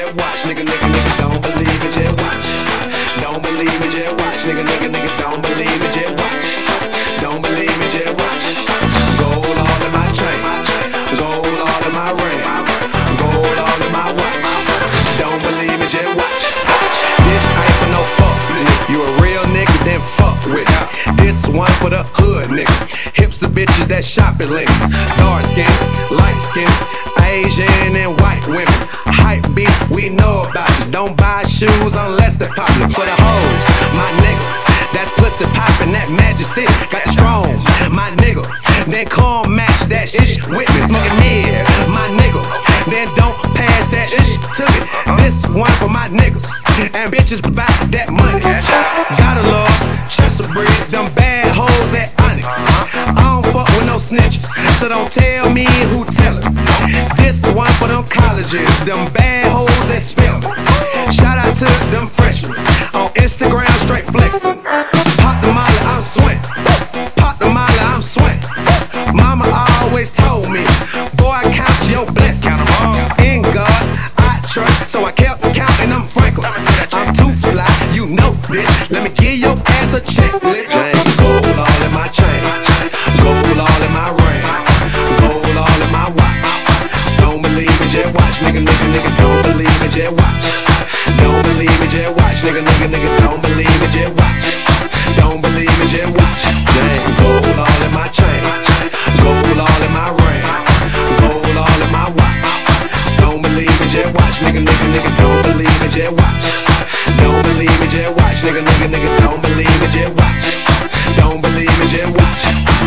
just watch. Nigga, nigga, nigga, don't believe it, just watch. Don't believe it, just watch. Nigga, nigga, nigga, don't believe it, just watch. Don't believe it, just watch. Gold all in my chain, gold all in my ring, gold all in my watch. Don't believe it, just watch. This ain't for no fuck nigga. You a real nigga, then fuck with it. This one for the hood nigga. Hips of bitches that shop at links. Dark skin, light skin, Asian and white women. Hype beat, we know about you. Don't buy shoes unless they're popular. For the hoes, my nigga, that pussy poppin', that Magic City, got strong, my nigga. Then come match that shit with me, smoking mid, my nigga. Then don't pass that shit to me. This one for my niggas and bitches buy that money. Gotta love Chesapeake, them bad hoes at Onyx. I don't fuck with no snitches, so don't tell me who tellin'. This one for them colleges, them bad hoes that spell. Shout out to them freshmen on Instagram, straight flexin'. Pop the molly, I'm sweat. Pop the molly, I'm sweat. Mama always told me, boy, count your blessings. In God, I trust, so I kept counting them Franklin. I'm too fly, you know this. Let me give your ass a checklist. Gold all in my chain, gold all in my ring, gold all in my watch. Don't believe it, just watch. Nigga, nigga, nigga, don't believe it, just watch. Don't believe it, just watch. Nigga, nigga, nigga, don't believe it, just watch. Don't believe it, just watch. Gold all in my chain, gold all in my ring, gold all in my watch. Don't believe it, just watch. Nigga, nigga, nigga, don't believe it, just watch. Don't believe it, just watch. Nigga, nigga, nigga, don't believe it, just watch. Don't believe it, just watch.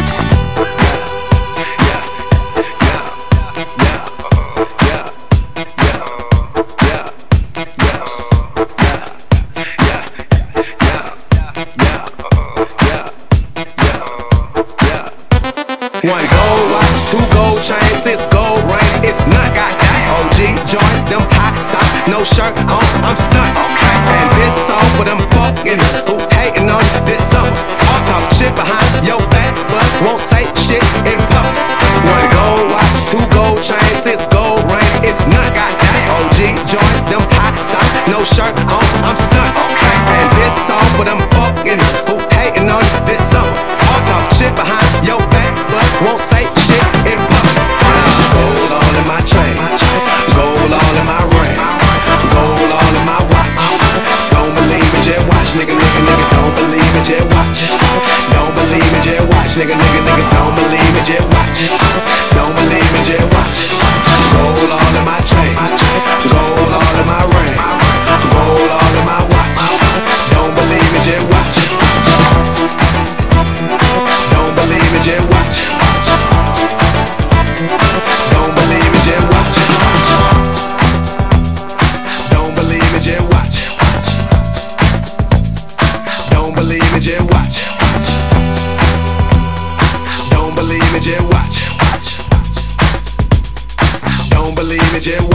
One gold watch, two gold chains, 6 gold rings, it's not got that. OG joint, them hot socks, no shirt on, I'm stunned. Okay. And this song for them fucking who hating on you this summer. Talk shit behind your back, but won't say shit in public. One gold watch, two gold chains, 6 gold rings, it's not got that. OG joint, them hot socks, no shirt on, I'm stunned. Okay. And this song for them fucking who hating on you this summer. Talk shit behind your back, won't say shit in public. Gold all in my chain, gold all in my ring, gold all in my watch. Don't believe it, just watch. Nigga, nigga, nigga, don't believe it, just watch. Don't believe it, just watch. Nigga, nigga, nigga, don't believe it, just watch. Don't believe it, just watch. Gold all in my chain, gold all in my ring, gold all in my watch. Don't believe it, just watch. Don't believe it, just watch. Don't believe it, just watch. Don't believe it, just watch. Don't believe it, just watch. Don't believe it, just watch. Don't believe it, just watch.